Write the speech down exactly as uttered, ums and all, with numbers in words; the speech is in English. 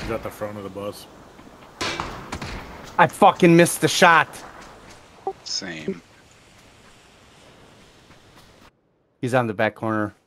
He's at the front of the bus. I fucking missed the shot. Same. He's on the back corner.